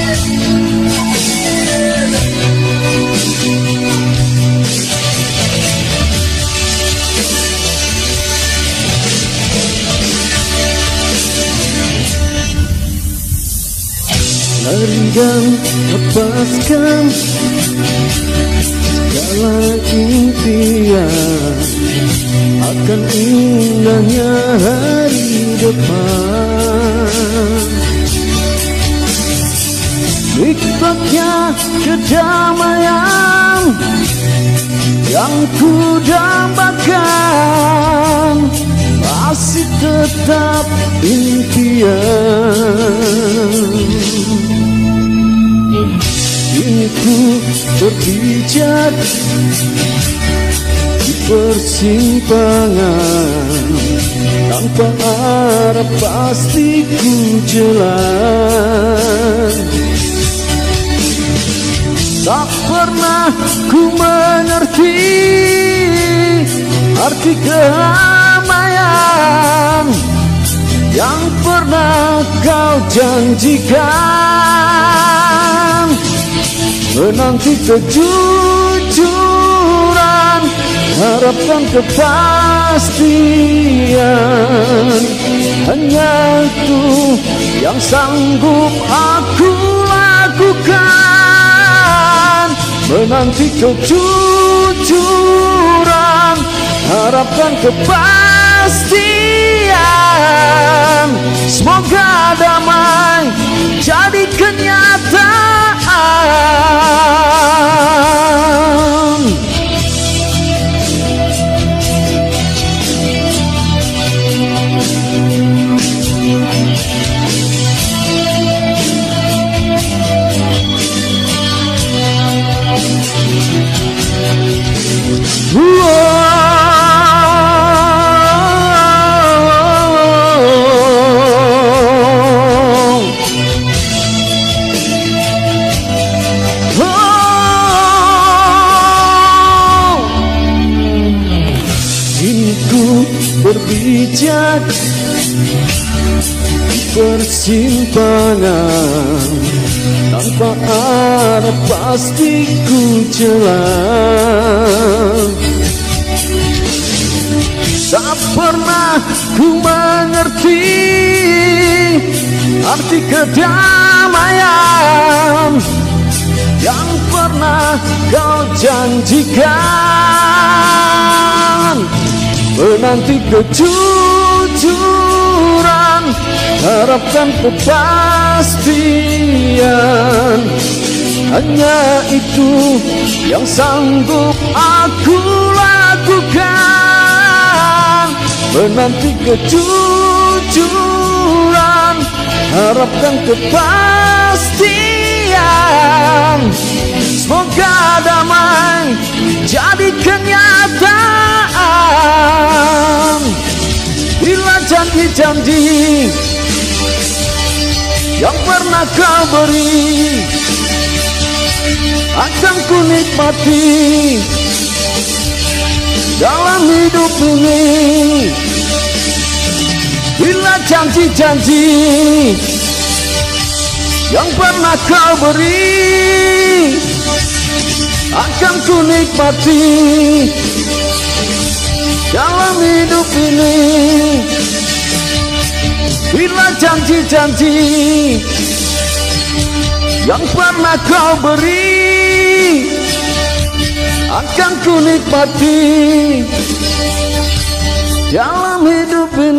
Lari dan lepaskan segala impian akan indahnya hari depan. Nikmatnya kedamaian yang ku dambakan masih tetap impian. Kini ku berpijak di persimpangan, tanpa arah pasti ku jalan. Tak pernah ku mengerti arti kedamaian yang pernah kau janjikan. Menanti kejujuran, harapkan kepastian. Hanya itu yang sanggup aku lakukan. Menanti kejujuran, harapkan kepastian. Semoga damai jadi kenyataan. Berpijak di persimpangan, tanpa arah pasti ku jalan. Tak pernah ku mengerti arti kedamaian yang pernah kau janjikan. Menanti kejujuran, harapkan kepastian. Hanya itu yang sanggup aku lakukan. Menanti kejujuran, harapkan kepastian. Semoga damai jadi kenyataan. Bila janji-janji yang pernah kau beri akan ku nikmati dalam hidup ini. Bila janji-janji yang pernah kau beri akan ku nikmati dalam hidup ini. Bila janji-janji yang pernah kau beri akan ku nikmati dalam hidup ini.